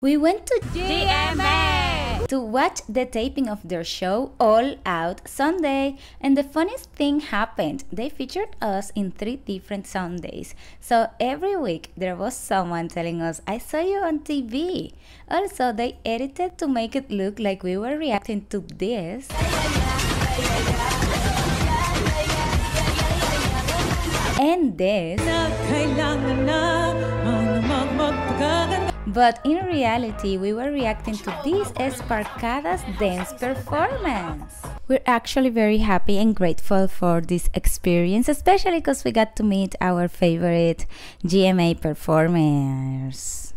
We went to GMA to watch the taping of their show All Out Sunday, and the funniest thing happened. They featured us in 3 different Sundays. So every week there was someone telling us, I saw you on TV. Also, they edited to make it look like we were reacting to this. And this. But in reality, we were reacting to this Esparcadas dance performance. We're actually very happy and grateful for this experience, especially because we got to meet our favorite GMA performers.